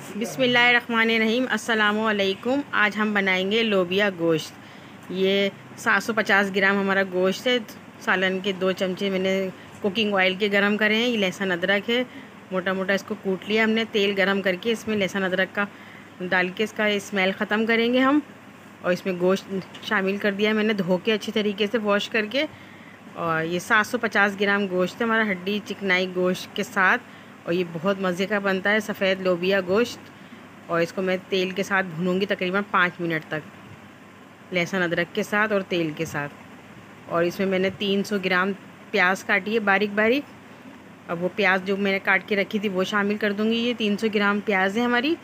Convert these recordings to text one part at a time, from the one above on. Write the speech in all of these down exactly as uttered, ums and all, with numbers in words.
बिस्मिल्लाहिर्रहमानिर्रहीम अस्सलामुअलैकुम। आज हम बनाएंगे लोबिया गोश्त। ये सात सौ पचास ग्राम हमारा गोश्त है। सालन के दो चमचे मैंने कुकिंग ऑयल के गरम करे हैं। ये लहसुन अदरक है, मोटा मोटा इसको कूट लिया हमने। तेल गरम करके इसमें लहसुन अदरक का डाल के इसका स्मेल ख़त्म करेंगे हम। और इसमें गोश्त शामिल कर दिया है मैंने, धो के अच्छी तरीके से वॉश करके। और ये सात सौ पचास ग्राम गोश्त है हमारा, हड्डी चिकनाई गोश्त के साथ। और ये बहुत मज़े का बनता है सफ़ेद लोबिया गोश्त। और इसको मैं तेल के साथ भूनूंगी तकरीबन पाँच मिनट तक, लहसुन अदरक के साथ और तेल के साथ। और इसमें मैंने तीन सौ ग्राम प्याज काटी है बारीक बारीक। अब वो प्याज जो मैंने काट के रखी थी वो शामिल कर दूंगी। ये तीन सौ ग्राम प्याज है हमारी।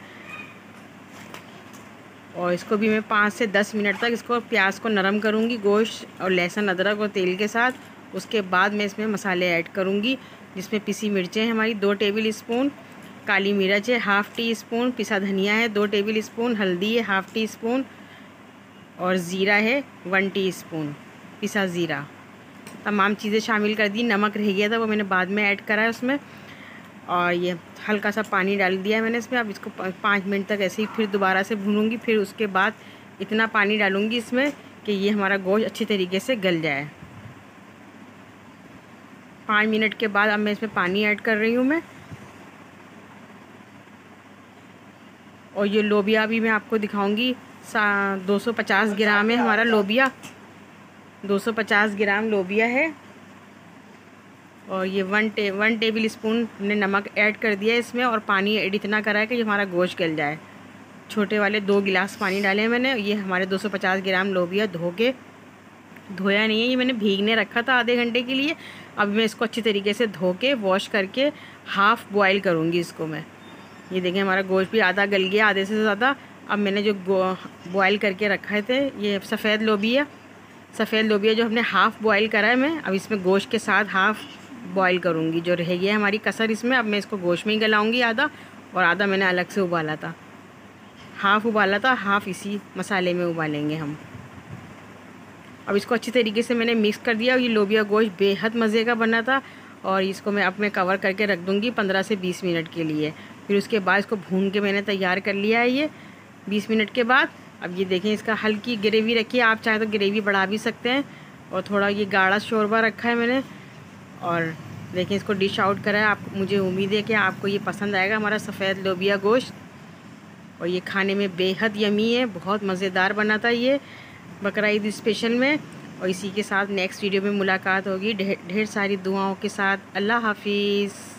और इसको भी मैं पाँच से दस मिनट तक इसको प्याज को नरम करूँगी, गोश्त और लहसुन अदरक और तेल के साथ। उसके बाद मैं इसमें मसाले ऐड करूँगी, जिसमें पिसी मिर्चें हैं हमारी दो टेबल स्पून, काली मिर्च है हाफ़ टी स्पून, पिसा धनिया है दो टेबल स्पून, हल्दी है हाफ़ टी स्पून और ज़ीरा है वन टी स्पून पिसा ज़ीरा। तमाम चीज़ें शामिल कर दी। नमक रह गया था वो मैंने बाद में ऐड करा है उसमें। और ये हल्का सा पानी डाल दिया है मैंने इसमें। अब इसको पाँच मिनट तक ऐसे ही फिर दोबारा से भूनूंगी। फिर उसके बाद इतना पानी डालूंगी इसमें कि ये हमारा गोश्त अच्छी तरीके से गल जाए। पाँच मिनट के बाद अब मैं इसमें पानी ऐड कर रही हूँ मैं। और ये लोबिया भी मैं आपको दिखाऊंगी। दो सौ पचास ग्राम है हमारा लोबिया, दो सौ पचास ग्राम लोबिया है। और ये वन टे वन टेबल स्पून ने नमक ऐड कर दिया है इसमें। और पानी ऐड इतना करा है कि हमारा गोश्त गल जाए। छोटे वाले दो गिलास पानी डाले हैं मैंने। ये हमारे दो सौ पचास ग्राम लोबिया धो के, धोया नहीं है, ये मैंने भीगने रखा था आधे घंटे के लिए। अब मैं इसको अच्छी तरीके से धो के वॉश करके हाफ़ बॉयल करूँगी इसको मैं। ये देखें हमारा गोश्त भी आधा गल गया, आधे से ज़्यादा। अब मैंने जो बॉयल करके रखा थे ये सफ़ेद लोबिया, सफ़ेद लोबिया जो हमने हाफ़ बॉयल करा है मैं, अब इसमें गोश्त के साथ हाफ़ बॉयल करूँगी। जो रह गया है हमारी कसर इसमें, अब मैं इसको गोश्त में ही गलाऊँगी आधा, और आधा मैंने अलग से उबाला था। हाफ़ उबाला था, हाफ़ इसी मसाले में उबालेंगे हम। अब इसको अच्छी तरीके से मैंने मिक्स कर दिया। ये लोबिया गोश्त बेहद मज़े का बना था। और इसको मैं अब मैं कवर करके रख दूँगी पंद्रह से बीस मिनट के लिए। फिर उसके बाद इसको भून के मैंने तैयार कर लिया है ये बीस मिनट के बाद। अब ये देखें इसका हल्की ग्रेवी रखी है, आप चाहे तो ग्रेवी बढ़ा भी सकते हैं। और थोड़ा ये गाढ़ा शोरबा रखा है मैंने। और देखें इसको डिश आउट करा है। आप मुझे उम्मीद है कि आपको ये पसंद आएगा हमारा सफ़ेद लोबिया गोश्त। और ये खाने में बेहद यमी है, बहुत मज़ेदार बना था ये बकरा ईद स्पेशल में। और इसी के साथ नेक्स्ट वीडियो में मुलाकात होगी ढेर ढेर सारी दुआओं के साथ। अल्लाह हाफिज़।